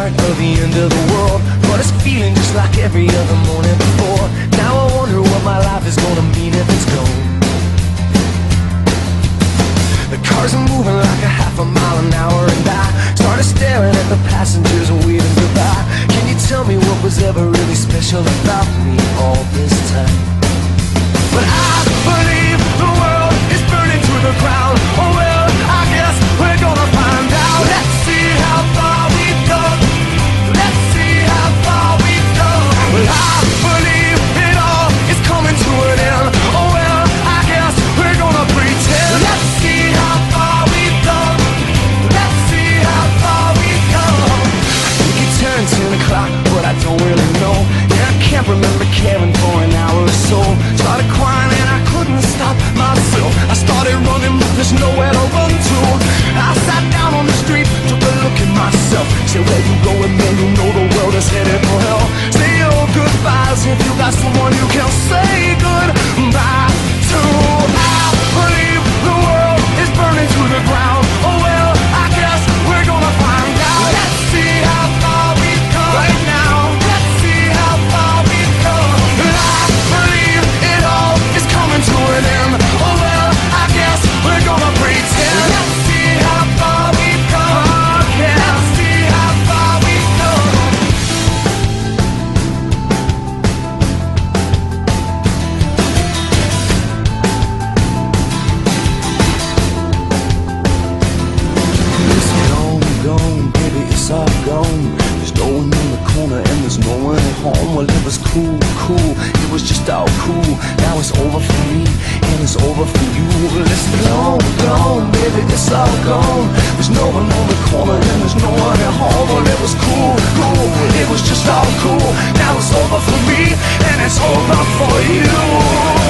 start of the end of the world, but it's feeling just like every other morning before. Now I wonder what my life is gonna mean if it's gone. The cars are moving like a half a mile an hour, and I started staring at the passengers waving goodbye. Can you tell me what was ever really special about me all this time? But I believe the world is burning to the ground. Oh well, I guess we're gonna find out. Let's see how far we've gone. Let's see how far we've gone. Well, I believe it all is coming to an end. Oh well, I guess we're gonna pretend. Let's see how far we've gone. Let's see how far we've gone. I think it turned 10 o'clock, but I don't really know. And I can't remember caring for an hour or so. Started crying and I couldn't stop myself. I started running, but there's nowhere to run to. I sat down on the street, took a look at myself. Said, where you going, man? You know the world is headed for hell. Say your goodbyes if you got someone you can say goodbye to. I believe the world is burning to the ground. Oh well, I guess we're gonna find out. Let's see how far we've come right now. Let's see how far we've come. I believe it all is coming to an end. Oh well, I guess we're gonna pretend. Let's see how far we've come. Oh, yeah. Let's see how far we've come. It's gone, baby, it's all gone. There's no one in the corner and there's no one at home. Well, it was cool, it was just all cool. Now it's over for me and it's over for you. Well, it's gone, baby, it's all gone. There's no one on the corner and there's no one at home. Well, it was cool, it was just all cool. Now it's over for me and it's over for you.